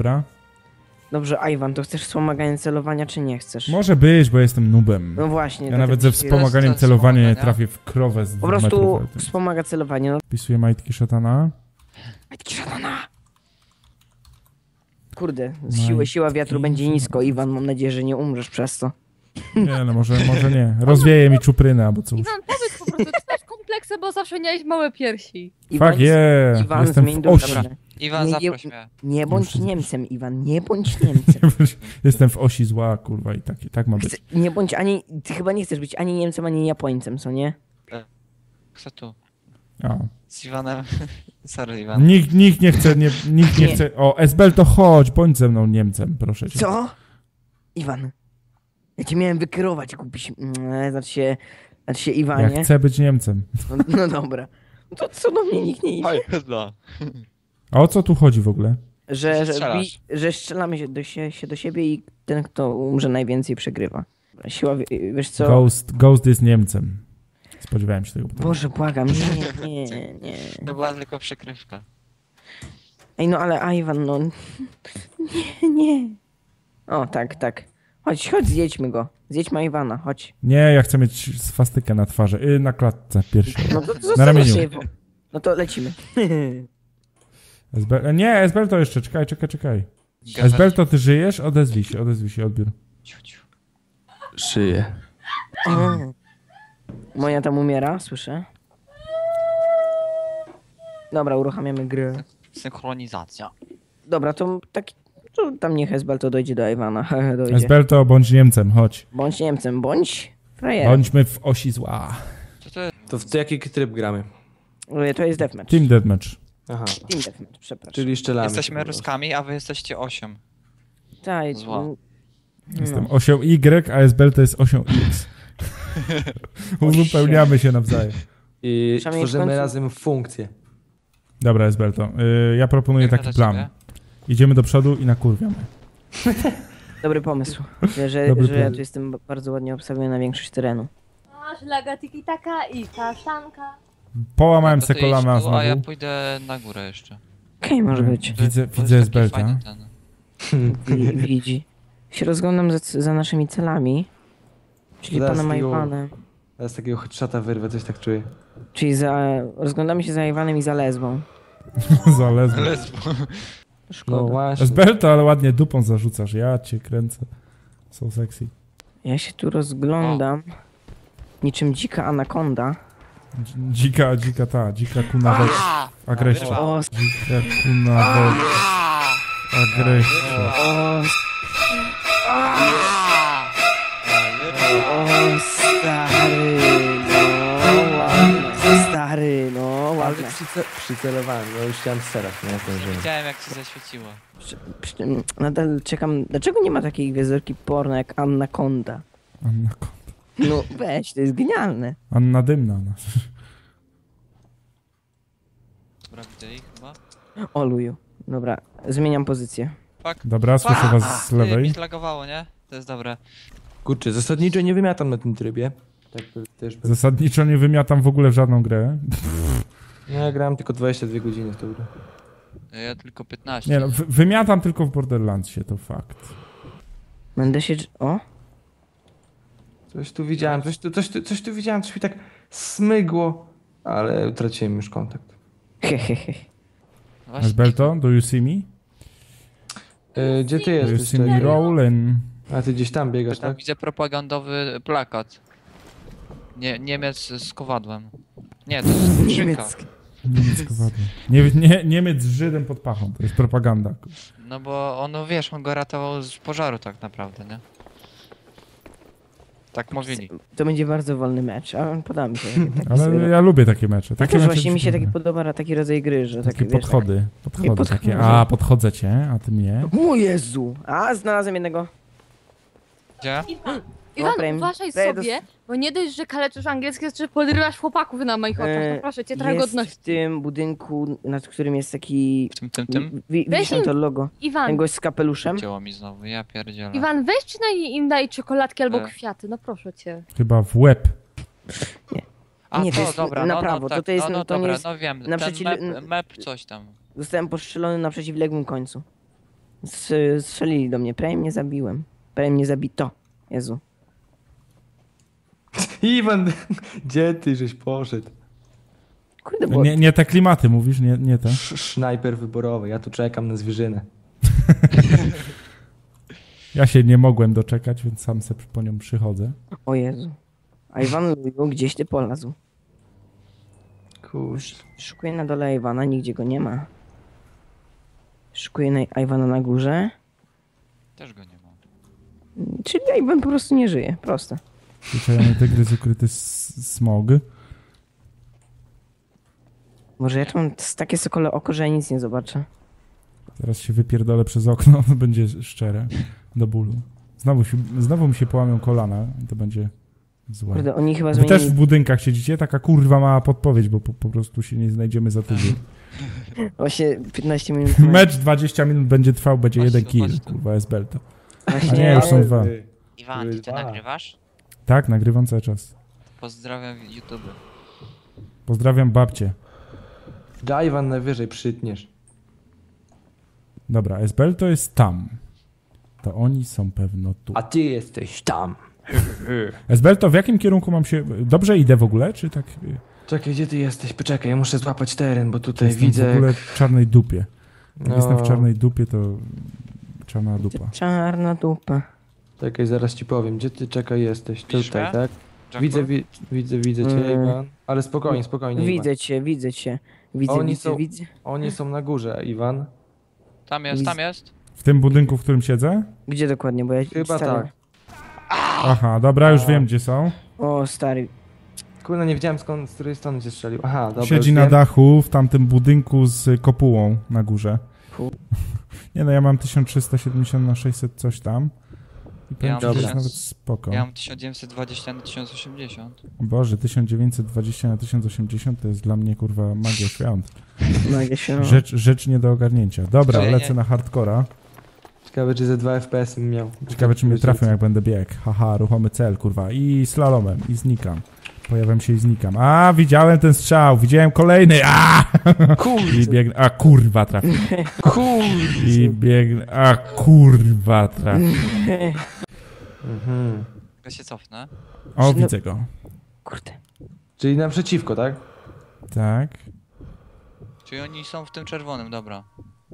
dobra. Dobrze, Iwan, to chcesz wspomaganie celowania, czy nie chcesz? Może być, bo jestem nubem. No właśnie. Ja nawet ze wspomaganiem celowania nie trafię w krowę z 2 po prostu metrów. wspomaga celowanie, no. Wpisuję majtki szatana. Majtki szatana! Kurde, Majtki siła wiatru będzie nisko, Iwan, mam nadzieję, że nie umrzesz przez to. Nie, no może nie. Rozwieje mi czuprynę, albo cóż. Iwan, powiedz po prostu, ty masz kompleksy, bo zawsze miałeś małe piersi. Fuck yeah! Iwan, Jestem zmień w do osi. dobra. Iwan, Nie- zaproś mnie. Nie bądź Niemcem, Iwan, nie bądź Niemcem. Jestem w osi zła, kurwa, i tak ma być. Nie bądź ani... Ty chyba nie chcesz być ani Niemcem, ani Japońcem, co nie? Kto tu? A. Z Iwanem. Sorry, Iwan. Nikt nie chce, nikt nie chce. O, Esbel, to chodź, bądź ze mną Niemcem, proszę cię. Co? Iwan, ja cię miałem wykierować, kupić... Znaczy się Iwanie. Ja chcę być Niemcem. No dobra. No to co do mnie nikt nie idzie? A o co tu chodzi w ogóle? Że strzelamy się do siebie i ten, kto umrze najwięcej, przegrywa. Siła, wiesz co? Ghost jest Niemcem. Spodziewałem się tego. Boże, błagam, nie. To była tylko przykrywka. Ej, no ale Iwan, no... Nie. O, tak. Chodź, zjedźmy go. Zjedźmy Iwana, chodź. Nie, ja chcę mieć swastykę na twarzy. Na klatce pierwszej. No to Na ramieniu. No to lecimy. Nie, Esbelto jeszcze, czekaj. Esbelto, ty żyjesz? Odezwij się, odbiór. Żyję. Moja tam umiera, słyszę. Dobra, uruchamiamy grę. Synchronizacja. Dobra, to tam niech Esbelto dojdzie do Iwana. Dojdzie. Esbelto, bądź Niemcem, chodź. Bądź Niemcem, bądź frajerem. Bądźmy w osi zła. Co to jest? To w jaki tryb gramy? To jest deathmatch. Team Deathmatch. Aha. Team deathmatch, przepraszam. Czyli strzelamy. Jesteśmy Ruskami, a wy jesteście 8. Tak, Zła. Jestem osią Y, a Esbelto jest osią X. Uzupełniamy się nawzajem. I Trzeba mieć w tworzymy końcu- razem funkcję. Dobra, Esbelto. Ja proponuję Jak taki na plan. ciebie? Idziemy do przodu i nakurwiamy. Dobry pomysł, że Dobry ja plan. tu jestem bardzo ładnie obstawiony na większość terenu. Masz laga tiki taka i kasztanka. Połamałem To se ty idź kolana tu, a ja znowu. pójdę na górę jeszcze. Okej, może być. Widzę To jest taki Esbelta. fajny ten. Widzi. Się rozglądam za naszymi celami. Czyli Zaraz panem takiego- Iwanem. Teraz takiego headshota wyrwę, coś tak czuję. Czyli rozglądamy się za Iwanem i za lesbą. Zalezłem. To szkoda. No właśnie. Esbelto, ale ładnie dupą zarzucasz. Ja cię kręcę. So sexy. Ja się tu rozglądam. Niczym dzika anakonda. Dzika kuna we agresja. O, Dzika kuna we agresja. o, stary, no ładnie. Stary, no Ale ładnie. przycelowałem, no już chciałem strzelać, nie zdążyłem. Widziałem jak się zaświeciło. Nadal czekam. Dlaczego nie ma takiej gwiazdorki porno jak Anaconda? No weź, to jest genialne. Anna Dymna. No. Dobra, widzę ich chyba. O luju. Dobra, zmieniam pozycję. Fuck. Dobra, słyszę was z Ty, mi lewej. zlagowało, nie? To jest dobre. Kurczę, zasadniczo nie wymiatam na tym trybie. Tak też. Zasadniczo nie wymiatam w ogóle w żadną grę. No, ja grałem tylko 22 godziny w tą grę. Ja tylko 15. Nie no, wymiatam tylko w Borderlandsie, to fakt. Będę się... O? Coś tu widziałem, coś tu widziałem, coś mi tak smygło, ale utraciłem już kontakt. Hehehe. Właśnie. Esbelto, do you see me? Gdzie ty Do you jesteś? see me rolling? A ty gdzieś tam biegasz, Tam tak? widzę propagandowy plakat. Niemiec z kowadłem. Nie, to jest skrzynka. Niemiecki. Niemiec Niemiec z Żydem pod pachą, to jest propaganda. No bo on, wiesz, on go ratował z pożaru tak naprawdę, nie? Tak mówili. To będzie bardzo wolny mecz, a podoba mi się. Ale ja lubię takie mecze. Takie Też mecze właśnie mi się taki lubię. podoba taki rodzaj gry, że Takie takie, wiesz, podchody. Podchody podchody. takie. A, podchodzę cię, a ty mnie. O Jezu! A, znalazłem jednego. Gdzie? Iwan, Prem- uważaj Prem- sobie, bo nie dość, że kaleczysz angielskie, jeszcze podrywasz chłopaków na moich oczach. No proszę cię, trochę Jest godności. w tym budynku, nad którym jest taki... Tym? Widzisz tam to logo? Ten Iwan, gość z kapeluszem? Cięło mi znowu, ja pierdzielę. Iwan, weź przynajmniej im daj czekoladki albo E. kwiaty, no proszę cię. Chyba w łeb. A Nie, to to, jest dobra, na no, prawo, no, to tak, to jest- no, no to nie dobra, jest no wiem, na ten przeciw- map coś tam. Zostałem postrzelony na przeciwległym końcu. Strzelili do mnie, prawie mnie zabiłem. Prawie mnie zabito. Jezu. Iwan, gdzie ty żeś poszedł? Kurde, bo... Nie te klimaty mówisz, nie te. Snajper wyborowy, ja tu czekam na zwierzynę. Ja się nie mogłem doczekać, więc sam se po nią przychodzę. O Jezu. A Iwan Luju, gdzieś ty polazł. Kurczę. Szukuję na dole Iwana, nigdzie go nie ma. Szukuję Iwana na górze. Też go nie ma. Czyli Iwan po prostu nie żyje, proste. Zwyczajny tygrys, ukryty smog. Może ja tu mam takie sokole oko, że ja nic nie zobaczę. Teraz się wypierdolę przez okno, to będzie szczere. Do bólu. Znowu mi się połamią kolana i to będzie złe. Kurde, oni chyba Wy zmienili... też w budynkach siedzicie? Taka kurwa mała podpowiedź, bo po prostu się nie znajdziemy za tydzień. Właśnie 15 minut... Mecz 20 minut będzie trwał, będzie Chodź jeden tu, kill. chodź tu. Kurwa, jest belta. A Właśnie... nie, już są dwa. Iwan, ty to nagrywasz? Tak, nagrywam cały czas. Pozdrawiam YouTube. Pozdrawiam babcię. Daj Iwan, najwyżej przytniesz. Dobra, Esbel to jest tam. To oni są pewno tu. A ty jesteś tam. Esbel to w jakim kierunku mam się... Dobrze idę w ogóle, czy tak... Czekaj, gdzie ty jesteś? Poczekaj, ja muszę złapać teren, bo tutaj Jestem widzę... w ogóle w czarnej dupie. Jak No. jestem w czarnej dupie, to... Czarna dupa. Czarna dupa. Czekaj, zaraz ci powiem. Gdzie ty, czekaj, jesteś? Widzisz Tutaj, mnie? tak? Jacku? Widzę cię, Iwan. Ale spokojnie, spokojnie, Iwan. Widzę cię. Oni Widzę, są- widzę. Oni są na górze, Iwan. Tam jest, tam jest. W tym budynku, w którym siedzę? Gdzie dokładnie, bo ja... Chyba stary... tak. Aha, dobra, już wiem, gdzie są. O, stary. Kurde, nie wiedziałem skąd, z której strony cię strzelił. Aha, dobra. Siedzi już na wiem. dachu, w tamtym budynku z kopułą na górze. Fu. Nie no, ja mam 1370 na 600 coś tam. I powiem ci, że Dobra. jest nawet spoko. Ja mam 1920 na 1080. Boże, 1920 na 1080 to jest dla mnie kurwa magia świąt. Magia się... Rzecz nie do ogarnięcia. Dobra, Nie, nie. lecę na hardcora. Ciekawe, czy ze 2 FPS bym miał. Ciekawe, czy mnie trafią, jak będę biegł. Haha, ruchomy cel, kurwa. I slalomem, i znikam. Pojawiam się i znikam. A, widziałem ten strzał, widziałem kolejny. A! I biegnę. A, kurwa, trafię. I biegnę. A, kurwa, trafię. Mhm. Ja się cofnę. O, widzę go. Kurde. Czyli naprzeciwko, tak? Tak. Czyli oni są w tym czerwonym, dobra.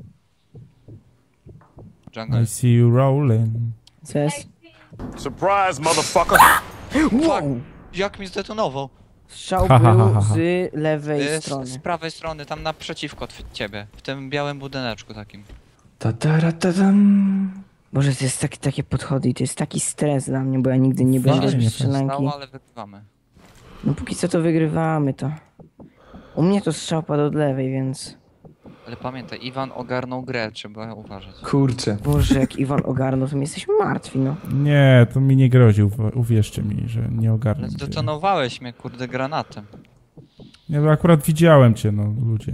Jungle. I see you rolling. Co jest? Surprise, motherfucker! Wow! Jak mi zdetonował? Strzał Ha, ha, ha, był ha, ha. z lewej Z strony. prawej strony, tam naprzeciwko ciebie. W tym białym budyneczku takim. Ta-ta-ra-ta-dam. Boże, to jest takie podchody i to jest taki stres dla mnie, bo ja nigdy nie byłem Fajnie, bez strzelanki. Stało, ale wygrywamy. No póki co to wygrywamy to. U mnie to strzał padł od lewej, więc... Ale pamiętaj, Iwan ogarnął grę, trzeba uważać. Kurczę. Boże, jak Iwan ogarnął, to my jesteśmy martwi, no. Nie, to mi nie grozi, uwierzcie mi, że nie ogarnę. Ale zdetonowałeś mnie, kurde, granatem. Nie, bo akurat widziałem cię, no, ludzie.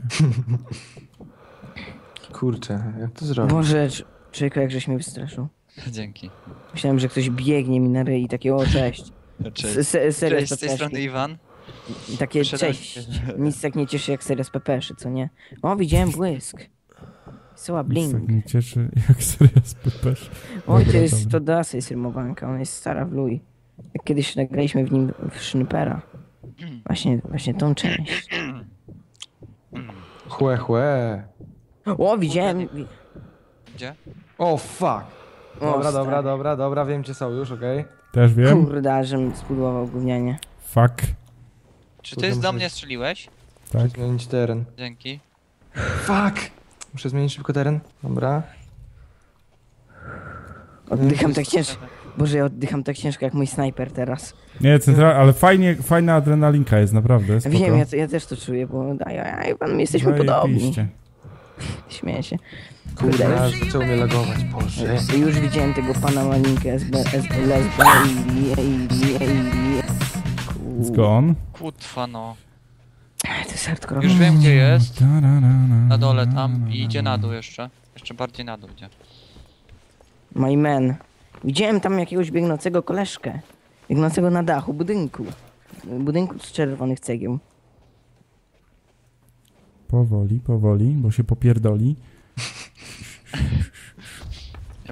Kurczę, jak to zrobić? Boże, człowieku, jak żeś mnie wystraszył. Dzięki. Myślałem, że ktoś biegnie mi na ryj i takie, o, cześć. Cześć. Seria Cześć, z tej strony Iwan. I takie, Przyszedłem- cześć. Nic tak nie cieszy jak seria z pepeszy, co nie? O, widziałem błysk. Soła Nic bling. tak mnie cieszy, jak seria z Pepesz. Oj, to Dobra, jest, dobra. to Dasa jest rymowanka, ona jest stara w luj. Jak kiedyś nagraliśmy w nim w Sznupera. Właśnie tą część. Chłe, chłe. O, widziałem... Gdzie? O, fuck. O, Dobra, wiem gdzie są już, okej. Też wiem. Kurde, żem spudłował gównianie. Fuck. Czy Kurde, ty do muszę- mnie strzeliłeś? Tak. Zmienić teren. Dzięki. Fuck! Muszę zmienić szybko teren. Dobra. Oddycham tak ciężko. Boże, ja oddycham tak ciężko jak mój snajper teraz. Nie, ale fajna adrenalinka jest, naprawdę. Spoko. Wiem, ja też to czuję, bo my jesteśmy podobni. Zajebiście. Śmieję się. Kurde, aż zaczął mnie lagować, Boże. Już widziałem tego pana malinkę lesbę It's gone. Kutwa no. To jest hardcore. Już wiem gdzie jest. Na Na dole tam i idzie na dół jeszcze. Jeszcze bardziej na dół idzie. My man. Widziałem tam jakiegoś biegnącego koleżkę. Biegnącego na dachu budynku. Budynku z czerwonych cegieł. Powoli, bo się popierdoli.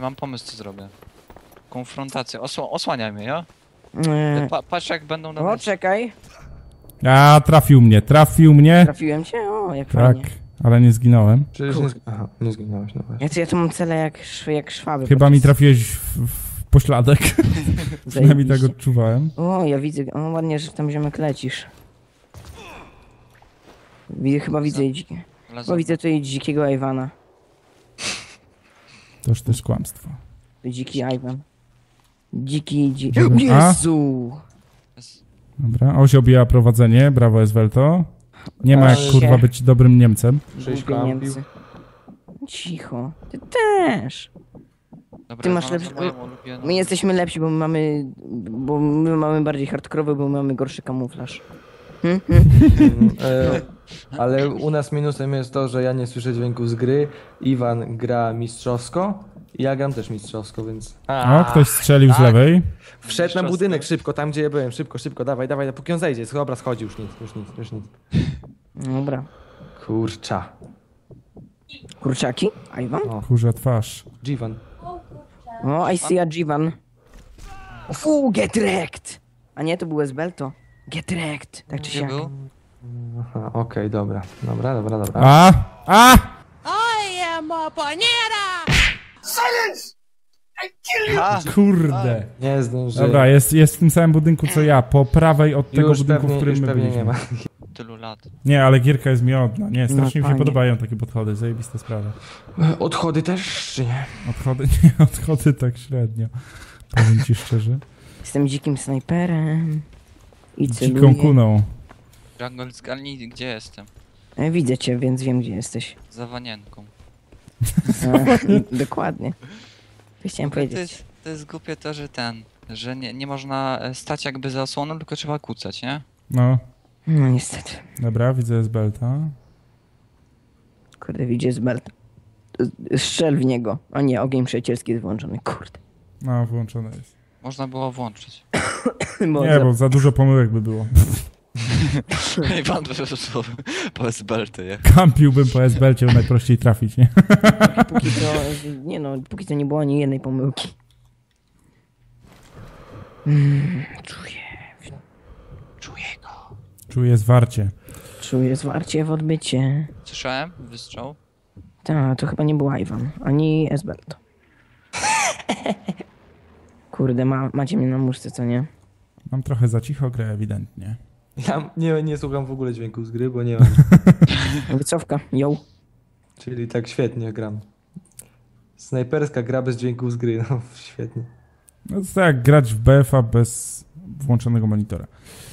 Ja mam pomysł, co zrobię. Konfrontacja. Osłaniaj mnie, ja? Patrz jak będą na O, czekaj. A, trafił mnie. Trafiłem cię? O, jak Tak, fajnie. ale nie zginąłem. Przecież nie, aha, nie zginąłeś, no właśnie. Ja tu mam cele jak szwaby. Chyba mi trafiłeś w pośladek. Przynajmniej tak Zajebiście. odczuwałem. O, ja widzę. O, ładnie, że tam ziomek lecisz. Chyba widzę Lezą. Bo widzę tutaj dzikiego Iwana. Toż też kłamstwo. Dziki Iwan. Dziki. A? Jezu! Dobra, Oś objęła prowadzenie, brawo Esvelto. Nie ma jak Osie. kurwa być dobrym Niemcem. 6 Głupie kampił. Niemcy. Cicho. Ty też. Dobra, Ty masz znalazłem lepszy- moją ulubioną. My jesteśmy lepsi, bo my mamy bardziej hardkorowy, bo mamy gorszy kamuflaż. Ale u nas minusem jest to, że ja nie słyszę dźwięku z gry. Iwan gra mistrzowsko. I ja gram też mistrzowsko, więc... O, ktoś strzelił z lewej. Wszedł na budynek szybko, tam gdzie ja byłem. Szybko, dawaj, póki on zejdzie. Dobra, schodzi, już nic. Dobra. Kurcza. Kurczaki? Iwan? Kurza twarz. Jivan. O, I see a Jivan. Get wrecked! A nie, to był Esbelto. Get wrecked. Tak czy Gdzie siak. był? Aha, okej, dobra. A! Kurde. Nie zdążyłem. Dobra, jest w tym samym budynku co ja, po prawej od tego Już budynku, pewnie, w którym już my pewnie byliśmy. nie ma. Tylu lat. Nie, ale gierka jest miodna. Nie, strasznie mi się fajnie. podobają takie podchody, zajebista sprawa. Odchody też, czy nie? Odchody tak średnio. Powiem ci szczerze. Jestem dzikim snajperem. I Dziką celuję. kuną. Jungle zgarnij, gdzie jestem? Widzę cię, więc wiem, gdzie jesteś. Za wanienką. Dokładnie. To chciałem powiedzieć. To jest głupie to, że nie można stać jakby za osłoną, tylko trzeba kucać, nie? No, No niestety. dobra, widzę Esbelta. Kurde, widzisz Esbelt. Strzel w niego. A nie, ogień przyjacielski jest włączony. Kurde. No, włączone jest. Można było włączyć. Nie, bo za dużo pomyłek by było. I pan po SBLT, jak Kampiłbym po Esbelcie, bo najprościej trafić, nie? Póki to nie było ani jednej pomyłki. Czuję go. Czuję zwarcie. Czuję zwarcie w odbycie. Słyszałem? Wystrzał? Tak, to chyba nie był Iwan, ani Esbelto. Kurde, macie mnie na muszce, co nie? Mam trochę za cicho grę, ewidentnie. Ja nie słucham w ogóle dźwięków z gry, bo nie mam. Wycofka, yo. Czyli tak świetnie gram. Snajperska gra bez dźwięków z gry, no świetnie. No to tak jak grać w BF-a bez włączonego monitora.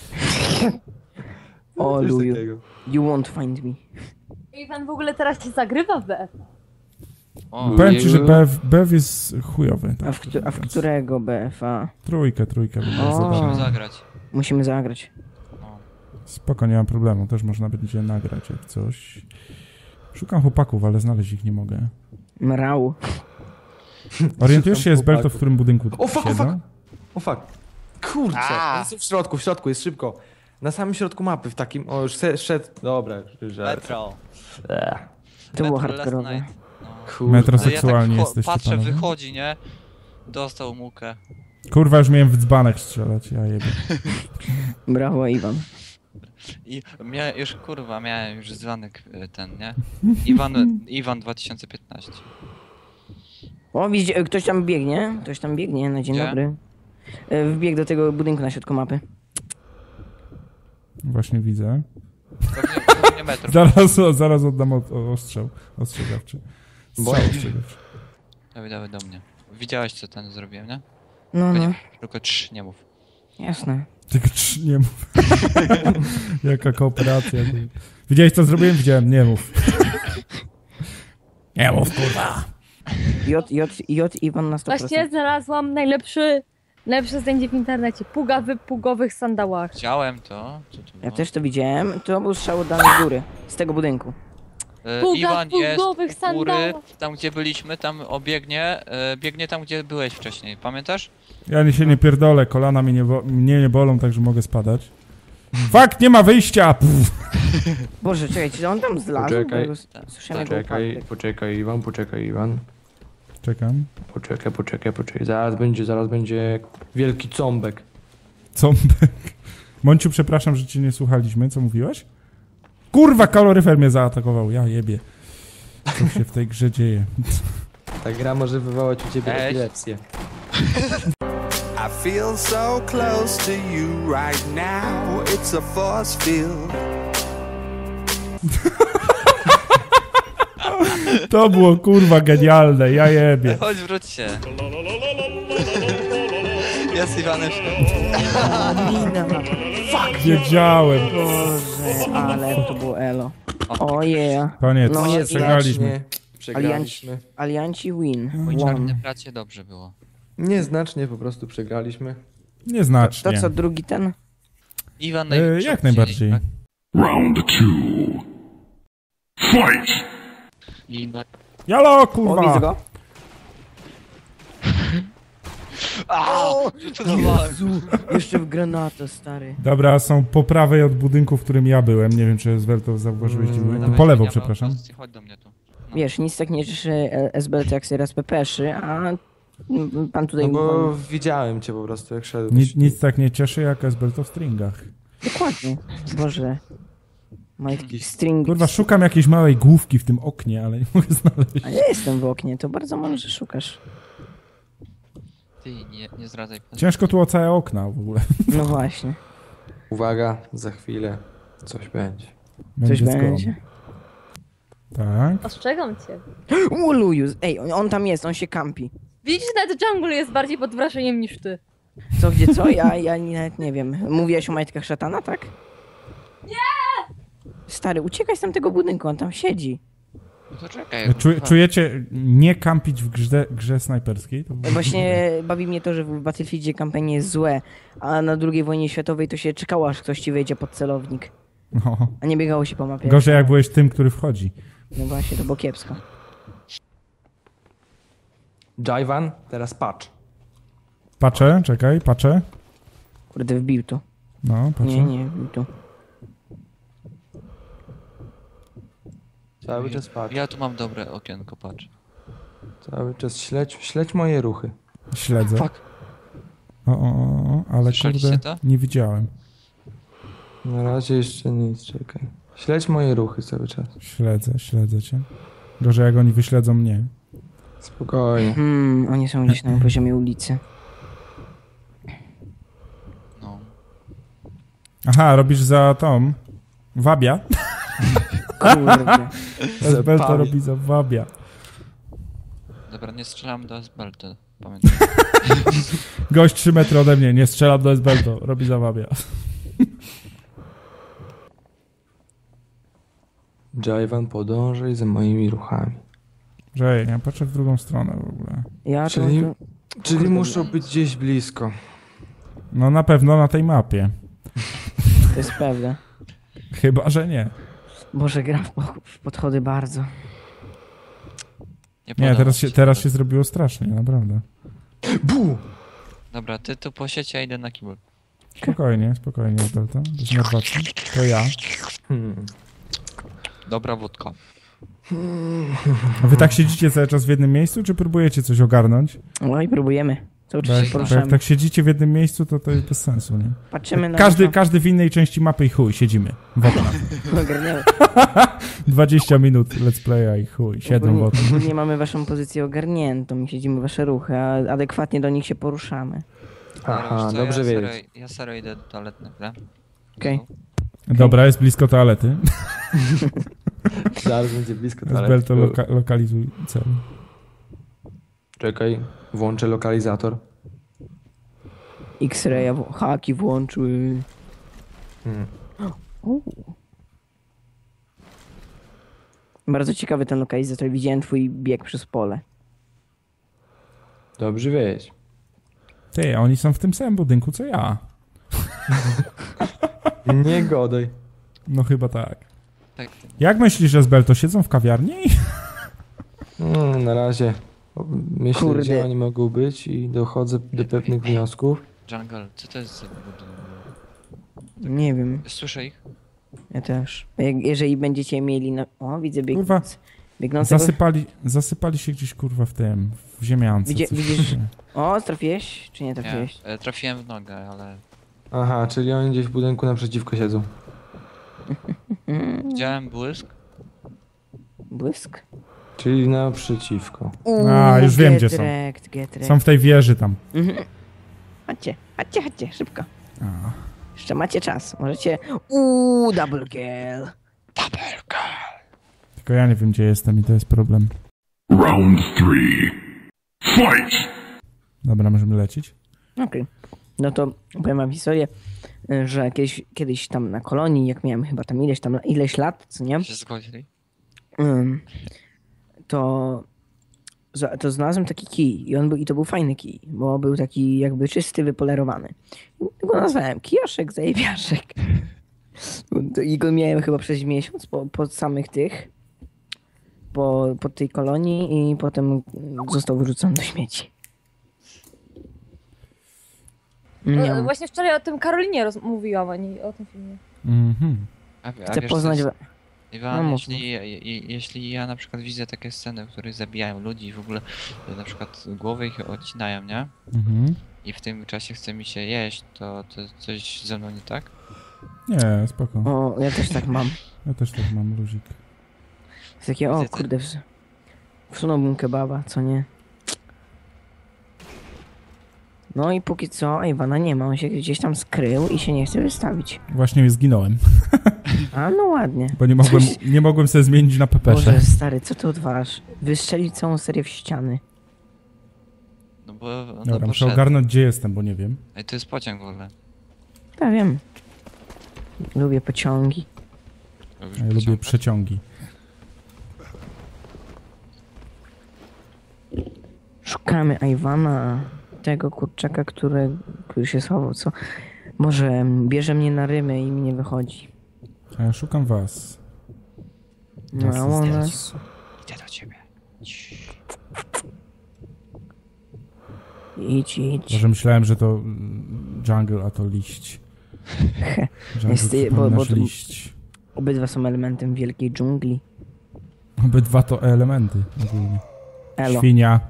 O, Coś Luju. takiego. You won't find me. Iwan w ogóle teraz się zagrywa w BF. O, Powiem ci, że BF jest chujowy. Tak, A w którego BFA? Trójkę by było O. zabawne. musimy zagrać. Musimy zagrać. Spoko, nie mam problemu, też można będzie nagrać jak coś. Szukam chłopaków, ale znaleźć ich nie mogę. Mrał. Orientujesz się, Szukam jest Belto, w chłopaków. którym budynku O, fuck, o, siedzą? O fuck. Kurczę, on jest w środku jest szybko. Na samym środku mapy, w takim, o już szedł, dobra, że... Metro. To było Metro last hardkorowe. night. No. Kurde. Metroseksualni ja tak jesteście, patrzę, panowie. wychodzi, nie? Dostał mukę. Kurwa, już miałem w dzbanek strzelać, ja jebie. Brawo, Iwan. I miałem już dzwonek ten, nie? Iwan 2015. O, widzicie, ktoś tam biegnie. Ktoś tam biegnie, na dzień Gdzie? dobry. Wbiegł do tego budynku na środku mapy. Właśnie widzę. Pewnie metro. Zaraz oddam ostrzał ostrzegawczy. Strzał ostrzegawczy. Dawaj do mnie. Widziałeś, co ten zrobiłem, nie? No, no, Tylko nie mów. jasne. Tylko nie mów. Jaka kooperacja. Widziałeś, co zrobiłem? Widziałem, nie mów. Nie mów, kurwa. J Iwan na 100%. Właśnie znalazłam najlepsze zdjęcie w internecie. Puga w pugowych sandałach. Widziałem to. Co to Ja było? też to widziałem. To był strzał oddany z góry. Z tego budynku. Puga Iwan w jest pugowych u góry, sandałach. tam gdzie byliśmy, tam biegnie tam gdzie byłeś wcześniej, pamiętasz? Ja się nie pierdolę, kolana mnie nie bolą, także mogę spadać. Fakt, nie ma wyjścia! Pff. Boże, czekajcie, on tam zlazł? Poczekaj. Bo ja go słyszałem, jak był upadek. Poczekaj Iwan. Czekam. Poczekaj. Zaraz będzie wielki cąbek. Cąbek. Mąciu, przepraszam, że cię nie słuchaliśmy. Co mówiłeś? Kurwa, kaloryfer mnie zaatakował. Ja jebie. Co się w tej grze dzieje? Ta gra może wywołać u ciebie epilepsję. I feel so close to you right now. It's a force field. To było kurwa genialne, ja jebie. Chodź, wróćcie. Jest Iwanek. Mina. Wiedziałem. Boże, ale to było elo. Oje. Koniec, No nie, przegraliśmy. Przegraliśmy. Alianci win. Mój Won. czarny bracie dobrze było. Nieznacznie po prostu przegraliśmy. Nieznacznie. To co, drugi ten? Iwan Jak najbardziej. Tak? Round 2. Fight! Jalo, O, kurwa! widzę go. Jeszcze w granatę, stary. Dobra, są po prawej od budynku, w którym ja byłem. Nie wiem, czy Svelto zauważyłeś, gdzie byłem. Dawaj, Po lewo, ja mam przepraszam. pozycję, chodź do mnie tu. Wiesz, nic tak nie cieszy SBT jak się raz pepeszy, a pan tutaj... No bo widziałem cię po prostu jak szedłeś. Nic tak nie cieszy jak Svelto w stringach. Dokładnie. Boże. Majtki string... Kurwa, szukam jakiejś małej główki w tym oknie, ale nie mogę znaleźć. A ja jestem w oknie, to bardzo mądrze szukasz. Ty, nie zdradzaj. Ciężko tu o całe okna w ogóle. No właśnie. Uwaga, za chwilę coś będzie. Coś zgodne. będzie. Tak. Ostrzegam cię. Uluju, ej, on tam jest, on się kampi. Widzisz, nawet jungle jest bardziej pod wrażeniem niż ty. Co, gdzie, co? Ja nawet nie wiem. Mówiłeś o majtkach szatana, tak? Nie! Stary, uciekaj z tamtego budynku, on tam siedzi. No to czekaj. Czujecie nie kampić w grze snajperskiej? To Właśnie bawi mnie to, że w Battlefieldzie kampania jest złe, a na II wojnie światowej to się czekało, aż ktoś ci wejdzie pod celownik. No. A nie biegało się po mapie. Gorzej jak byłeś tym, który wchodzi. No właśnie, to było kiepsko. Jaivan, teraz patrz. Patrzę, czekaj, patrzę. Kurde, wbił tu. No, patrzę. Nie, wbił tu. Cały czas patrz. Ja tu mam dobre okienko, patrz. Cały czas śledź moje ruchy. Śledzę. Fuck. Ale Słyszeliście kurde, to? nie widziałem. Na razie jeszcze nic, czekaj. Śledź moje ruchy cały czas. Śledzę cię. Gorzej jak oni wyśledzą mnie. Spokojnie. Oni są gdzieś na poziomie ulicy. No. Aha, robisz za tą... Wabia? Kurde. SBL to robi za wabia. Dobra, nie strzelam do SBLT. Pamiętaj. Gość 3 metry ode mnie, nie strzelam do SBL, to robi za wabia. Jaivan, podążaj za moimi ruchami. Że ja patrzę w drugą stronę w ogóle. Ja Czyli, to... czyli muszą być gdzieś blisko. No na pewno na tej mapie. To jest pewne. Chyba, że nie. Boże, gra w podchody bardzo. Nie, podoba mi teraz się zrobiło strasznie, naprawdę. Bu! Dobra, ty tu po sieci, a idę na kibel. Spokojnie, Delta. Bez nerwacji. To ja. Dobra wódka. A wy tak siedzicie cały czas w jednym miejscu, czy próbujecie coś ogarnąć? No i próbujemy. Cały czas Bo się jak poruszamy. tak siedzicie w jednym miejscu, to jest bez sensu, nie? Patrzymy na... Każdy w innej części mapy i chuj, siedzimy. W oknach. Ogarniamy. 20 minut let's playa i chuj, siedzą w oknach. Ogólnie mamy waszą pozycję ogarniętą i siedzimy wasze ruchy, a adekwatnie do nich się poruszamy. Aha, To dobrze ja wiedzieć. Ja serio idę do toalety na chwilę. Okej. Dobra, jest blisko toalety. Zaraz będzie blisko SBL to lokalizuj cel. Czekaj, włączę lokalizator. X-raya, haki włączyły. Bardzo ciekawy ten lokalizator. Widziałem twój bieg przez pole. Dobrze wiedzieć. Ty, oni są w tym samym budynku, co ja. Nie godaj. No chyba tak. Tak. Jak myślisz, że SBL to siedzą w kawiarni? Na razie myślę, Kurde. gdzie oni mogą być i dochodzę do pewnych wniosków. Jungle, co to jest za budynek? Nie wiem, Słyszę ich? ja też. Jeżeli będziecie mieli na... O, widzę bieg. Kurwa. Biegnącego... Zasypali się gdzieś, kurwa, w tym, w ziemiance. Widzisz? O, trafiłeś? Czy nie Nie, trafiłeś? trafiłem w nogę, ale Aha, czyli oni gdzieś w budynku naprzeciwko siedzą. widziałem błysk. Błysk? Czyli naprzeciwko. Już wiem, gdzie są. Get wrecked. Są w tej wieży tam. Chodźcie, szybko. A. Jeszcze macie czas, możecie... double kill. Tylko ja nie wiem, gdzie jestem i to jest problem. Round 3. Fight! Dobra, możemy lecieć? Okej. No to powiem wam historię, że kiedyś tam na kolonii, jak miałem chyba tam ileś lat, co nie? Się zgodzili. To znalazłem taki kij i to był fajny kij, bo był taki jakby czysty, wypolerowany. I go nazwałem kijaszek, zajebiaszek. I go miałem chyba przez miesiąc po samych tych, po tej kolonii i potem został wyrzucony do śmieci. Nie. Właśnie wczoraj o tym Karolinie mówiłam, a nie o tym filmie. Mhm. Chcę wiesz, poznać... Iwan, No, jeśli ja na przykład widzę takie sceny, w których zabijają ludzi i w ogóle na przykład głowy ich odcinają, nie? Mhm. I w tym czasie chce mi się jeść, to coś ze mną nie tak? Nie, spoko. O, ja też tak mam. Ja też tak mam, luzik. Jest takie, o kurde, wsunąłbym kebaba, co nie? No i póki co Iwana nie ma, on się gdzieś tam skrył i się nie chce wystawić. Właśnie zginąłem, A no ładnie. bo nie mogłem sobie zmienić na pepesze. Boże stary, co ty odwalasz? Wystrzelić całą serię w ściany. No bo Dobra, muszę poszedł. ogarnąć, gdzie jestem, bo nie wiem. Ej, to jest pociąg w ogóle. Ja wiem. Lubię pociągi. Lubisz Ja lubię pociąg? przeciągi. Szukamy Iwana, tego kurczaka, który się schował, co? Może bierze mnie na rymy i mi nie wychodzi. A ja szukam was. No, a on nas... Idę do ciebie. Idź. Może myślałem, że to jungle, a to liść. Jungle Jest, bo przypominasz liść. obydwa są elementem wielkiej dżungli. Obydwa to elementy ogólnie. Elo. Świnia.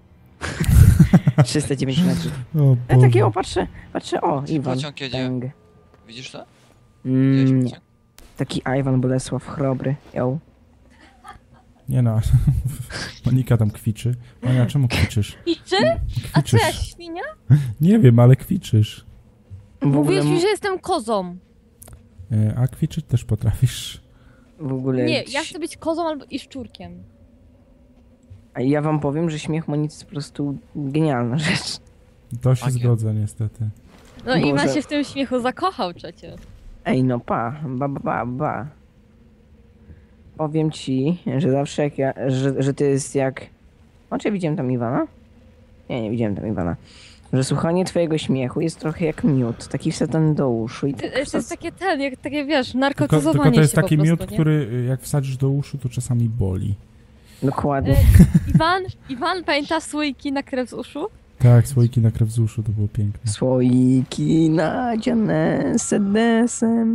309 metrów. O Ja Boże. takiego patrzę, o, Iwan. Pociąg jedzie. Bang. Widzisz to? Widziałeś Nie. pociąg? Taki Iwan Bolesław Chrobry. Ją. Nie no, Monika tam kwiczy. Monia, czemu kwiczysz? Kwiczy? A co ja, Kwiczysz. świnia? Nie wiem, ale kwiczysz. Mówiłeś mi, że jestem kozą. A kwiczyć też potrafisz. W ogóle... Nie, ja chcę być kozą albo i szczurkiem. A ja wam powiem, że śmiech Monicy jest po prostu genialna rzecz. To się Takie. zgodzę niestety. No Boże. Iwan się w tym śmiechu zakochał przecież. Ej, no ba. Powiem ci, że zawsze jak że to jest jak... O, czy widziałem tam Iwana? Nie widziałem tam Iwana. Że słuchanie twojego śmiechu jest trochę jak miód, taki wsadzony do uszu i tak... To jest takie wiesz, Tylko narkotyzowanie to jest się po taki prostu, miód, nie? który jak wsadzisz do uszu, to czasami boli. Dokładnie. Iwan, pamiętasz słoiki na krew z uszu? Tak, słoiki na krew z uszu, to było piękne. Słoiki nadziane sedesem.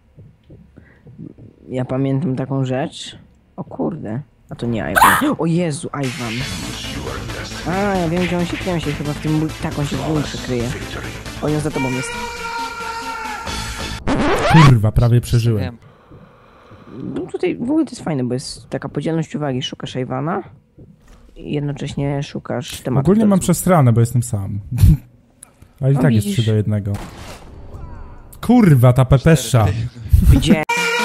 Ja pamiętam taką rzecz. O kurde. A to nie Iwan. O Jezu, Iwan. A, ja wiem, gdzie on się kryje. On się chyba w tym... Tak, on się w bunkrze kryje. O, on za tobą jest. Kurwa, prawie przeżyłem. Wiem. No tutaj w ogóle to jest fajne, bo jest taka podzielność uwagi. Szukasz Iwana i jednocześnie szukasz tematu. Ogólnie mam przestranę, bo jestem sam. Ale i No tak jest widzisz. 3 do 1. Kurwa, ta pepesza. Gdzie?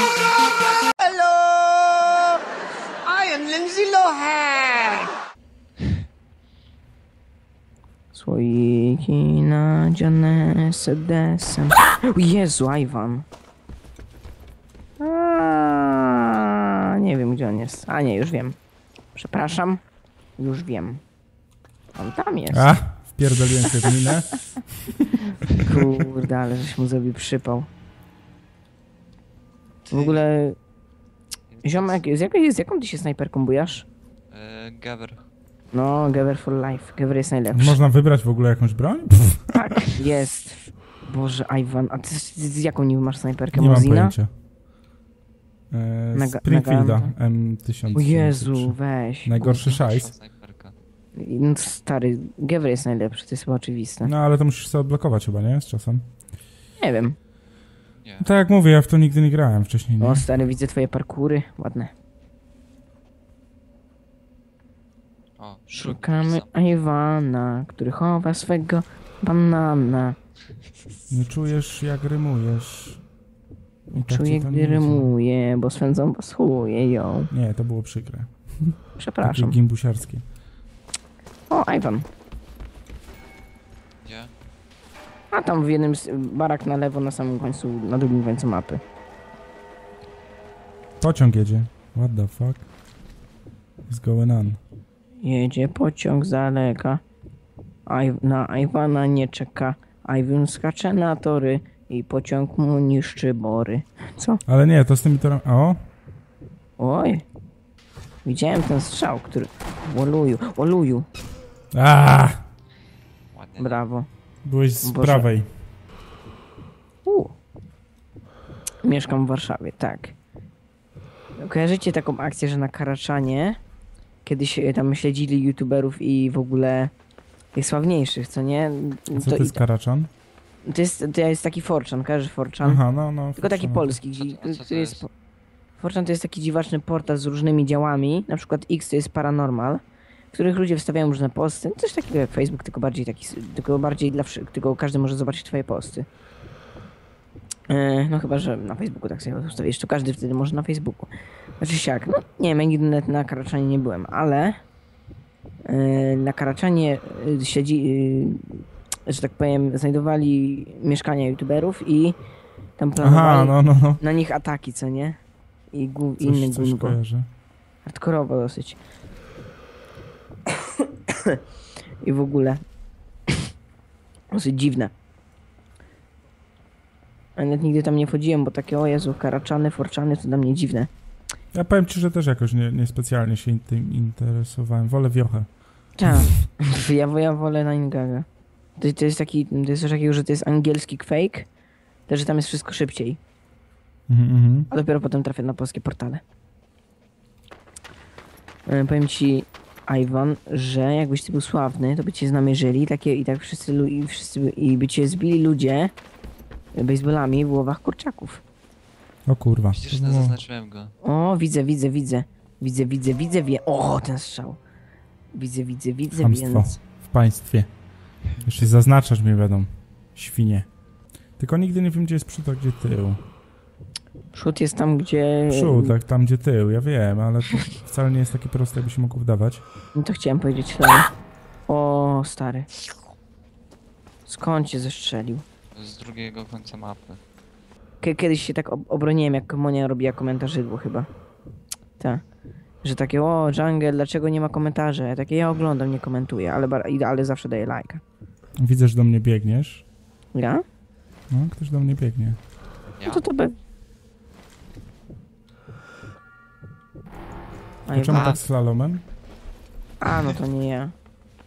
Słoiki nadziane sedesem. O Jezu, Iwan. Nie wiem, gdzie on jest. A nie, już wiem. Przepraszam. Już wiem. On tam jest. A, wpierdoliłem się w minę. Kurde, ale żeś mu zrobił przypał. W ogóle... Ziomek, z jaką ty się snajperką bujasz? Gaber. No, Gever for life. Gever jest najlepszy. Można wybrać w ogóle jakąś broń? Pff, Tak, jest. Boże, Iwan, a ty z jaką niby masz snajperkę? nie mam Mozina? pojęcia. Springfielda M1000. O Jezu, weź. Najgorszy szajs. Snajperka. No, stary, Gevr jest najlepszy, to jest chyba oczywiste. No ale to musisz sobie odblokować chyba, nie? Z czasem. Nie wiem. Nie. No, tak jak mówię, ja w to nigdy nie grałem wcześniej, nie? O, stary, widzę twoje parkury. Ładne. O, Szukamy Iwana, który chowa swego banana. Nie czujesz jak rymujesz. I tak Czuję, ci to gdy nie rymuję, bo swędzą was chuje ją. Nie, to było przykre. Przepraszam. Takie gimbusiarskie. O, Iwan. Gdzie? A tam w jednym z barak na lewo, na samym końcu, na drugim końcu mapy. Pociąg jedzie. What the fuck? Is going on? Jedzie pociąg z daleka. Na Iwana nie czeka. Iwan skacze na tory i pociąg mu niszczy bory. Co? Ale nie, to z tymi torami... O! Oj. Widziałem ten strzał, który... Oluju. A! Ładnie. Brawo. Byłeś z Boże. prawej. Mieszkam w Warszawie, tak. Kojarzycie taką akcję, że na Karaczanie kiedyś tam śledzili youtuberów i w ogóle tych sławniejszych, co nie? Co to jest Karaczan? To jest taki 4chan, kojarzysz 4chan? Aha, no. Tylko taki polski, Co to który jest... jest? 4chan to jest taki dziwaczny portal z różnymi działami, na przykład X to jest paranormal, w których ludzie wstawiają różne posty, coś takiego jak Facebook, tylko bardziej tylko każdy może zobaczyć twoje posty. No chyba, że na Facebooku tak sobie ustawisz, to każdy wtedy może na Facebooku. Znaczy jak, no nie wiem, ja nigdy na Karaczanie nie byłem, ale na Karaczanie że tak powiem, znajdowali mieszkania youtuberów i tam planowali Aha, no. na nich ataki, co nie? I Coś inny gungo. kojarzę. Hardkorowo dosyć. I w ogóle dosyć dziwne. A nawet nigdy tam nie wchodziłem, bo takie o Jezu, Karaczany, Forczany to dla mnie dziwne. Ja powiem ci, że też jakoś niespecjalnie się tym interesowałem. Wolę wiochę. Tak. Ja wolę Nine Gaga. To jest coś takiego, że to jest angielski fake, też, że tam jest wszystko szybciej. Mhm. A dopiero potem trafię na polskie portale. Powiem ci, Iwan, że jakbyś ty był sławny, to by cię znamierzyli i tak wszyscy i by cię zbili ludzie baseballami w głowach kurczaków. O kurwa. Przecież zaznaczyłem go. O, widzę. O, ten strzał. Widzę, Chamstwo więc... w państwie. Jeszcze zaznaczasz mnie będą. Świnie. Tylko nigdy nie wiem, gdzie jest przód, a gdzie tył. Przód jest tam, gdzie... Przód, tak tam, gdzie tył. Ja wiem, ale to wcale nie jest takie proste, jakby się mógł wdawać. No to chciałem powiedzieć dalej. O, stary. Skąd cię zestrzelił? Z drugiego końca mapy. Kiedyś się tak obroniłem, jak Monia robiła komentarzydło chyba. Tak. Że takie, o, Jungle, dlaczego nie ma komentarzy? Ja takie, ja oglądam, nie komentuję, ale zawsze daję lajka. Widzę, że do mnie biegniesz. Ja? No, ktoś do mnie biegnie. Ja? No to by... To czemu tak slalomem? A, no to nie ja.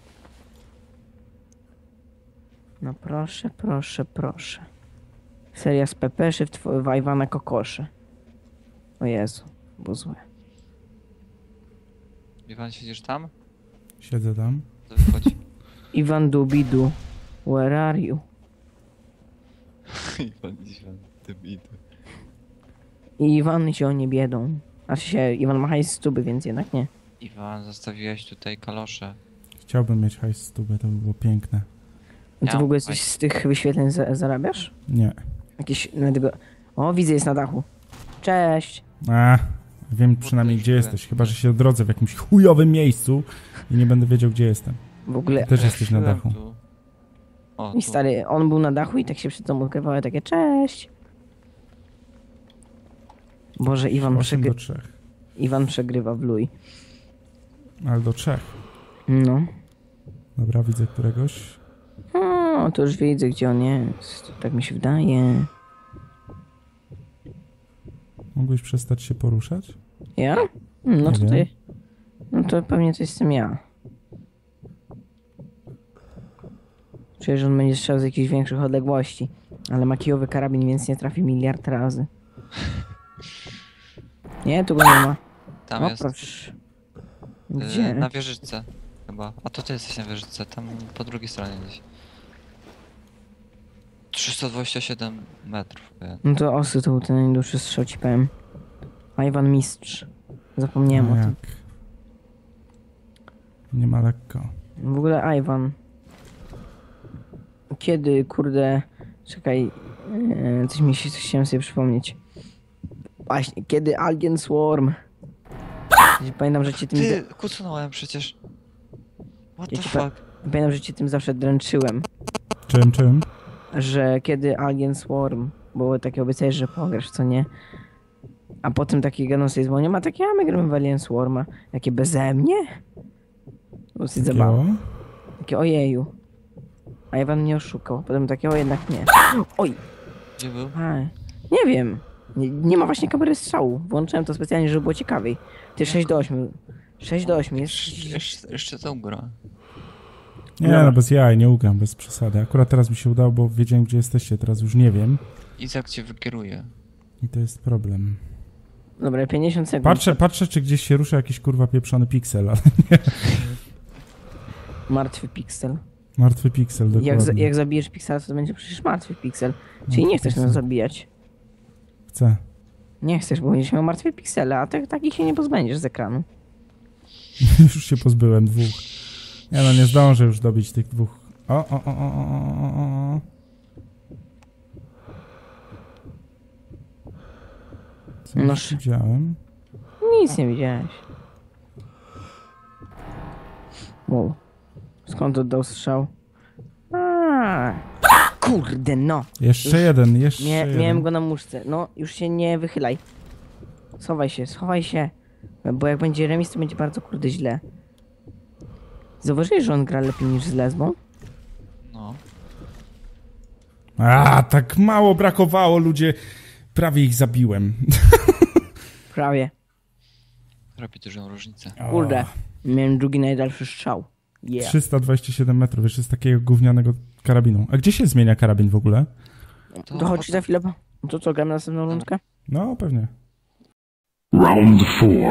No proszę. Seria z pepeszy w Iwana kokosze. O Jezu, było złe. Iwan, siedzisz tam? Siedzę tam. To wychodzi. Iwan Dubidu, where are you? Iwan, ty idę. I Iwan się nie biedą. Iwan ma hajs z tuby, więc jednak nie. Iwan, zostawiłeś tutaj kalosze. Chciałbym mieć hajs z tuby, to by było piękne. Ty Ja w ogóle mam coś z tych wyświetleń zarabiasz? Nie. Jakieś... O, widzę, jest na dachu. Cześć. Wiem przynajmniej, gdzie jesteś. Chyba, że się odrodzę w jakimś chujowym miejscu i nie będę wiedział, gdzie jestem. W ogóle... Też jesteś na dachu. Tu. O, I tu. stary, on był na dachu i tak się przed tą ukrywały takie cześć. Boże, 8 do 3. Iwan przegrywa w luj. Ale do 3. No. Dobra, widzę któregoś. O, to już widzę, gdzie on jest. Tak mi się wydaje. Mógłbyś przestać się poruszać? Ja? No Nie tutaj... wiem. No to pewnie to jestem ja. Czuję, że on będzie strzelał z jakichś większych odległości. Ale ma kijowy karabin, więc nie trafi miliard razy. Nie, tu go nie ma. Tam O, jest. proszę. Gdzie? Na wieżyczce chyba. A to ty jesteś na wieżyczce, tam po drugiej stronie gdzieś. 327 metrów. No to osy to był ten najdłuższy strzał, ci powiem. Iwan Mistrz. Zapomniałem No o tym. jak? Nie ma lekko. W ogóle Iwan. Kiedy, kurde... Czekaj... coś chciałem sobie przypomnieć. Właśnie, kiedy Alien Swarm. Pamiętam, że cię tym... Ty, kucnąłem przecież. What Ja the ci fuck? Pamiętam, że cię tym zawsze dręczyłem. Czym? Że kiedy Alien Swarm, bo takie obiecałeś, że pograsz, co nie? A potem taki gadał sobie dzwonią, a takie, a my gramy w Alien Swarma. Takie beze mnie? Dosyć zabawa. Takiego? Takie ojeju. A Iwan mnie oszukał. Potem takie, o jednak nie. Oj! Gdzie był? Aj. Nie wiem. Nie ma właśnie kamery strzału. Włączyłem to specjalnie, żeby było ciekawiej. Ty 6 do 8. 6 do 8 jest. Jeszcze tą grę. Nie, no bez jaj, nie ugram, bez przesady. Akurat teraz mi się udało, bo wiedziałem, gdzie jesteście, teraz już nie wiem. Izak cię wykieruje. I to jest problem. Dobra, 50 sekund. Patrzę, czy gdzieś się rusza jakiś kurwa pieprzony piksel, ale Martwy piksel. martwy piksel, dokładnie. Jak zabijesz piksela, to będzie przecież martwy piksel. Czyli nie chcesz nas piksel. zabijać. Chcę. Nie chcesz, bo będziesz miał martwe piksele, a takich się nie pozbędziesz z ekranu. Już się pozbyłem 2. Ja no nie zdążę już dobić tych 2. O. Co No, już widziałem? Nic nie widziałeś. Wow. Skąd oddał strzał? Kurde, no. Jeszcze jeden. Miałem go na muszce. No, już się nie wychylaj. Schowaj się. Bo jak będzie remis, to będzie bardzo kurde źle. Zauważyłeś, że on gra lepiej niż z lesbą? No. Tak mało brakowało, ludzie. Prawie ich zabiłem. Prawie. Robi dużą różnicę. Kurde. Miałem drugi najdalszy strzał. Yeah. 327 metrów, jeszcze z takiego gównianego karabinu. A gdzie się zmienia karabin w ogóle? To chodź za chwilę. To co, gramy następną rundkę? No, pewnie. Round 4.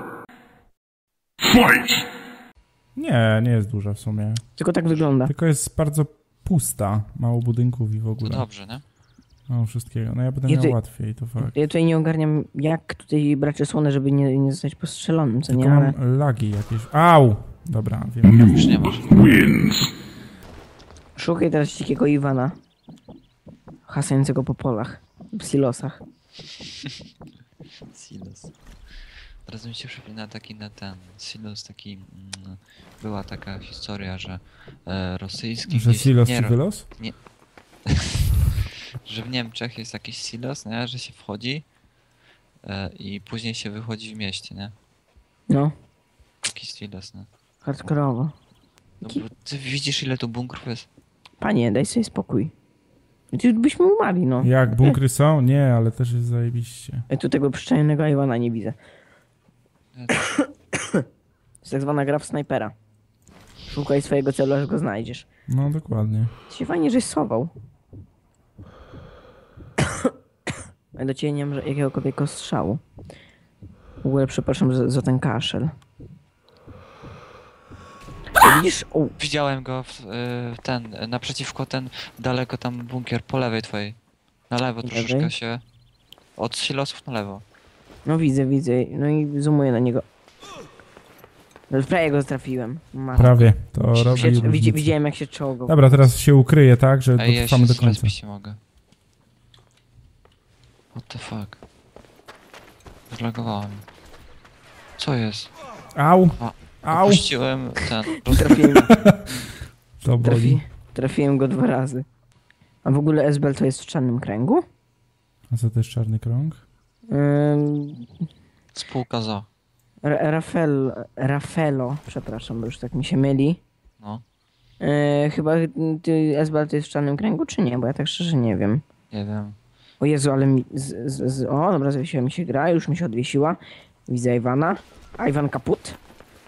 Fight! Nie jest duża w sumie. Tylko tak wygląda. Tylko jest bardzo pusta. Mało budynków i w To ogóle. dobrze, nie? Mało wszystkiego. No ja będę Ja miał tutaj- łatwiej, to fakt. Ja tutaj nie ogarniam, jak tutaj brać osłonę, żeby nie zostać postrzelonym, co Tylko nie? Ale... mam lagi jakieś. Au! Dobra, wiem. Już nie masz. Wins. Szukaj teraz dzikiego Iwana. Hasającego po polach. W silosach. Silos. Teraz mi się przypomina taki na ten Silos, taki była taka historia, że rosyjski Że gdzieś, silos nie, ci wylos? że w Niemczech jest jakiś silos, nie? Że się wchodzi i później się wychodzi w mieście, nie? No, Jakiś silos, nie? hardkorowo. No, bo ty widzisz ile tu bunkrów jest? Panie, daj sobie spokój. Ty byśmy umarli, no. Jak bunkry są? Nie, ale też jest zajebiście. Ja tu tego przyczajnego Iwana nie widzę. Ja To jest tak zwana gra w snajpera. Szukaj swojego celu, aż go znajdziesz. No, dokładnie. Się fajnie, żeś schował. Ja do ciebie nie mam jakiegokolwiek strzału. W ogóle przepraszam za ten kaszel. Widzisz? O, Widziałem go naprzeciwko ten, daleko tam bunkier po lewej twojej. Na lewo troszeczkę Lewej? się... Od silosów na lewo. no widzę. No i zoomuję na niego. No prawie go trafiłem. Prawie. To robi różnicę. Widziałem jak się czołgał. Dobra, teraz się ukryje tak, że Ej, ja dotrwamy się do końca. zrespić nie mogę. What the fuck? Zlagowało mi. Co jest? Au! A, Au! Opuściłem ten... To boli. Trafiłem go 2 razy. A w ogóle Esbel to jest w czarnym kręgu? A co to jest czarny krąg? Spółka za. Raffaello, przepraszam, bo już tak mi się myli. No. Chyba Esbel to jest w czarnym kręgu, czy nie? Bo ja tak szczerze nie wiem. Nie wiem. O Jezu, ale mi... O, dobra, zawiesiła mi się gra, już mi się odwiesiła. Widzę Iwana. Iwan kaput.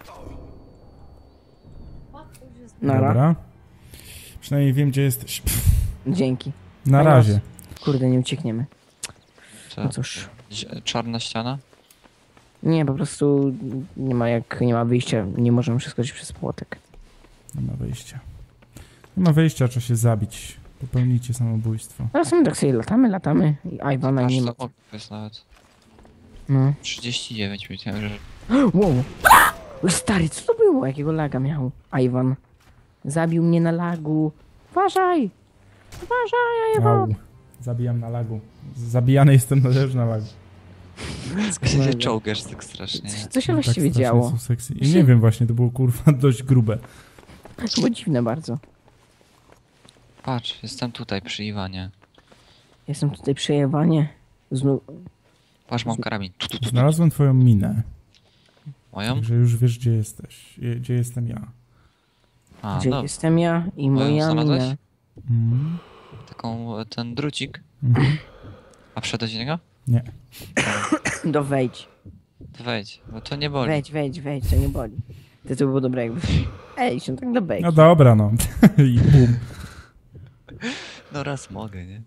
Nara. Dobra. Przynajmniej wiem, gdzie jesteś. Dzięki. Na Fajna razie. Kurde, nie uciekniemy. Co? No cóż. Czarna ściana? Nie, po prostu nie ma wyjścia, nie możemy przeskoczyć przez płotek. Nie ma wyjścia. Nie ma wyjścia, trzeba się zabić. Popełnijcie samobójstwo. Ale my tak sobie latamy i Iwana Aż nie ma. to jest nawet No. 39, myślałem, że... Wow. Oj, stary, co to było? Jakiego laga miał Iwan? Zabił mnie na lagu. Uważaj! Uważaj, Iwan! Au. Zabijam na lagu. Zabijany jestem też na lagu. się czołgasz tak strasznie. Co się Tak właściwie strasznie działo? są sexy. I nie wiem właśnie, to było kurwa dość grube. To było dziwne bardzo. Patrz, jestem tutaj przy Iwanie. Jestem tutaj przejewanie. Znów. Patrz, mam karabin. Znalazłem twoją minę. Moją? Także już wiesz, gdzie jesteś. Gdzie jestem ja. A, Gdzie no. jestem ja i Moją moja znalazłeś? mina. Mm. Ten drucik. Mhm. A wszedłeś w niego? Nie. Do wejdź. To wejdź, bo to nie boli. Wejdź, to nie boli. To było dobre jakby. Ej, się tak do beki. No dobra, no. I bum. No raz mogę, nie?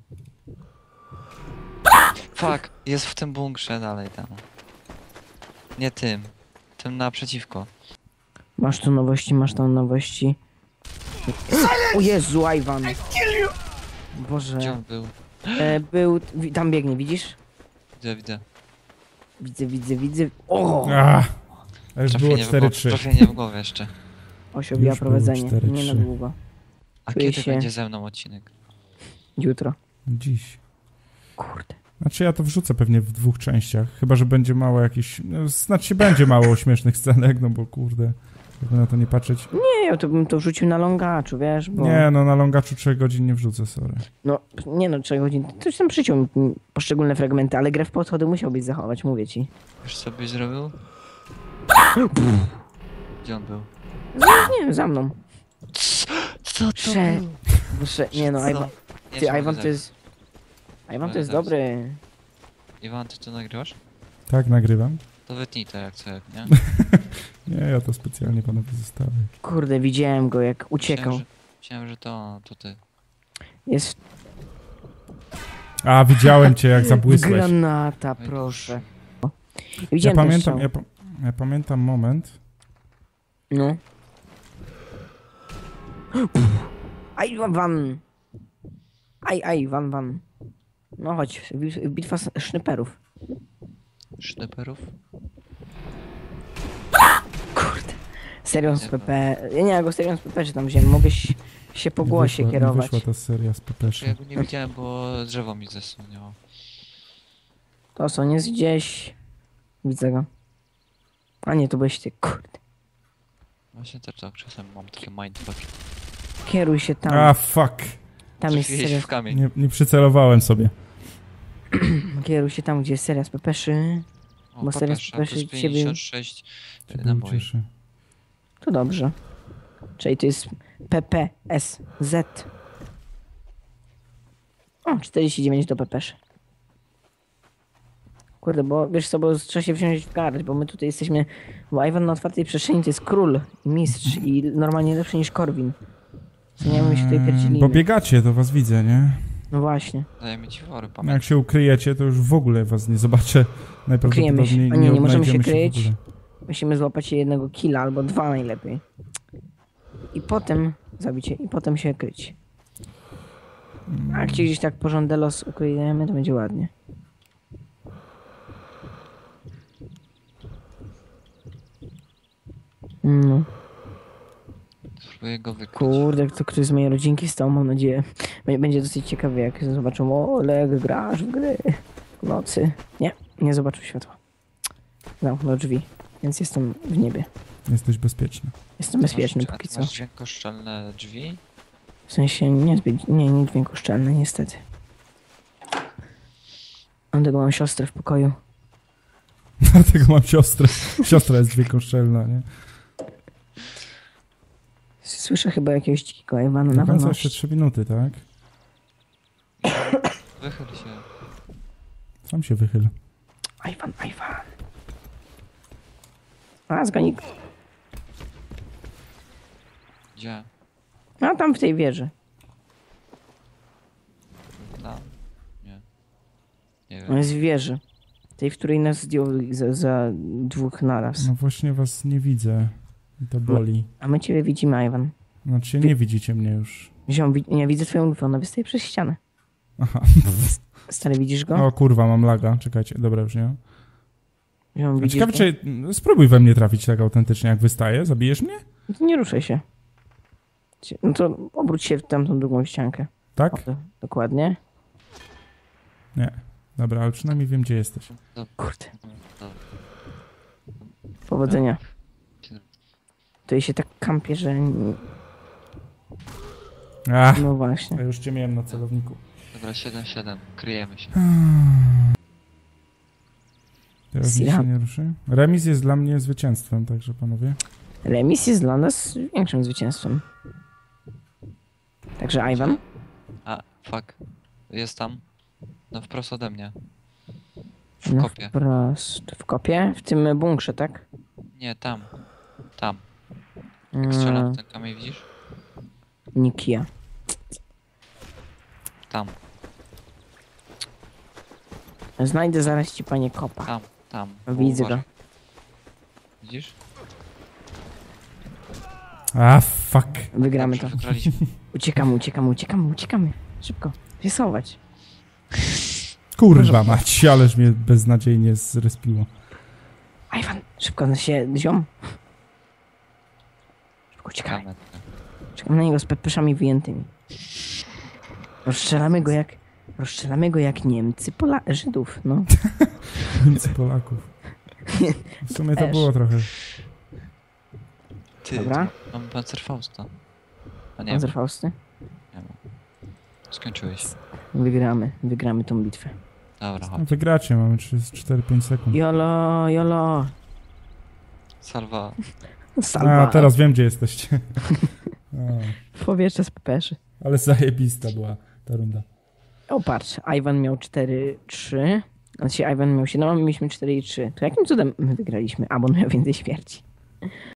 Fuck, jest w tym bunkrze dalej tam. Nie tym. Tym naprzeciwko. Masz tu nowości, masz tam nowości. O Jezu, Iwan. Gdzie Boże. on był? Tam biegnie, widzisz? Widzę. Widzę. O! A już było 4-3. Trafienie w głowę jeszcze. Osiobiła Już było prowadzenie. 4-3. Nie na długo. A Czuję kiedy się- będzie ze mną odcinek? Jutro. Dziś. Kurde. Znaczy ja to wrzucę pewnie w 2 częściach. Chyba, że będzie mało jakichś... No, znaczy będzie mało śmiesznych scenek, no bo kurde... Jakby na to nie patrzeć. Nie, ja to bym to wrzucił na longaczu, wiesz, bo... Nie, no na longaczu 3 godzin nie wrzucę, sorry. No, nie no, 3 godzin. To już tam przyciął poszczególne fragmenty, ale grę w podchody musiałbyś zachować, mówię ci. Wiesz co byś zrobił? Gdzie on był? Nie wiem, za mną. Co to Nie no, Iwan... Nie, Ty, trzeba Iwan go to jest... Iwan to jest zabić. dobry. Iwan, ty to nagrywasz? Tak, nagrywam. To wytnij to jak co, nie? Nie, ja to specjalnie panowie zostawię. Kurde, widziałem go jak uciekał. Myślałem, że to ty. Jest A, widziałem cię jak zabłysłeś. granata, proszę. Ja Widziałem ten pamiętam, strzał. ja pamiętam moment. No. Van. Van. No chodź, bitwa sznyperów. Sznyperów? Kurde. Serion z PP. Ja go Serion z PP czy tam wziąłem. Mogłeś się po głosie Nie kierować. wyszła ta seria z Czy Pepeszy. ja go nie widziałem, bo drzewo mi zasłoniało. To są jest gdzieś. Widzę go. A nie, to byłeś ty. Kurde. Właśnie też tak, czasem mam takie mindfucki. Kieruj się tam. A, fuck. Tam jest Trafiłeś seria. w kamień. Nie przycelowałem sobie. Kieruj się tam, gdzie jest seria z Pepeszy. O, bo seria Papesza, Pepeszy plus ciebie- 56 Ciebie naboi. ucieszy. To dobrze. Czyli to jest PPSZ. O, 49 do Pepeszy. Kurde, bo wiesz co, bo trzeba się wziąć w garść, bo my tutaj jesteśmy... Bo Iwan na otwartej przestrzeni to jest król i mistrz i normalnie lepszy niż Korwin. Co nie my się tutaj pierdzilimy. Bo biegacie, to was widzę, nie? No właśnie. Dajemy ci wory, No pamiętaj. jak się ukryjecie, to już w ogóle was nie zobaczę. Najprawdopodobniej Kryjemy się. A nie możemy się odnajdziemy kryć. w ogóle. Musimy złapać jednego killa albo 2 najlepiej. I potem zabicie i potem się kryć. A jak ci gdzieś tak porządelos ukryjemy, to będzie ładnie. No. Spróbuję go wykryć. Kurde, ktoś z mojej rodzinki stał, mam nadzieję. Będzie dosyć ciekawy, jak zobaczą, o Oleg, grasz w gry w nocy. Nie zobaczył światła. Zamknął drzwi, więc jestem w niebie. Jesteś bezpieczny. Jestem bezpieczny A póki ty co. masz dźwiękoszczelne drzwi? W sensie nie dźwiękoszczelne, niestety. Dlatego mam siostrę w pokoju. Dlatego mam siostrę. Siostra jest dźwiękoszczelna, nie? Słyszę chyba jakiegoś dzikiego Iwana Do na końca pewno. jeszcze 3 minuty, tak? Wychyl się. Sam się wychyl. Iwan. A, zganik. Gdzie? A, tam w tej wieży. Tam? Nie. Nie On wiem. jest w wieży. Tej, w której nas zdjął za dwóch naraz. No właśnie was nie widzę. I to boli. A my ciebie widzimy, Iwan. Znaczy nie widzicie mnie już. Ziom, ja widzę twoją lufę, ona wystaje przez ścianę. Aha. Stary, widzisz go? O kurwa, mam laga. Czekajcie, dobra już nie. Ziom, widzisz Ciekawe, go? czy spróbuj we mnie trafić tak autentycznie, jak wystaje. Zabijesz mnie? No to nie ruszaj się. No to obróć się w tamtą drugą ściankę. Tak? O, dokładnie. Nie. Dobra, ale przynajmniej wiem, gdzie jesteś. Kurde. No, Powodzenia. To i się tak kampie, że... Ach, No właśnie. ja już cię miałem na celowniku. Dobra, 7-7. Kryjemy się. Teraz nic się nie ruszy. Remis jest dla mnie zwycięstwem, także panowie. Remis jest dla nas większym zwycięstwem. Także Iwan? A, fuck. Jest tam. No wprost ode mnie. W No kopie. wprost. W kopie? W tym bunkrze, tak? Nie, tam. Tam. Jak strzelam Mm, w ten kamień, widzisz? Nikia. Tam, Znajdę zaraz ci, panie, kopa. tam. Widzę Uważaj. go. Widzisz? A, fuck. Wygramy to. Dobrze, wygraliśmy. Uciekamy. Szybko. Rysować. Kurwa mać, ależ mnie beznadziejnie zrespiło. Iwan, szybko na się, ziom. Szybko uciekamy. Kamer. Czekam na niego z pepeszami wyjętymi. Rozstrzelamy go jak Niemcy, Żydów, no. Nic Polaków. W sumie to Też. było trochę. Ty, Dobra. mam Panzerfausta. A nie, Panzerfausty. nie mam. Skończyłeś. Wygramy tą bitwę. Dobra, No chodź. wygracie, mamy 4-5 sekund. Jolo. Salwa. Salwa. A, teraz wiem, gdzie jesteście. W powietrze z pepeszy. Ale zajebista była ta runda. O, patrz, Iwan miał 4-3. Znaczy, Iwan miał 7, a my mieliśmy 4 i 3. To jakim cudem my wygraliśmy? A, bo on miał więcej śmierci.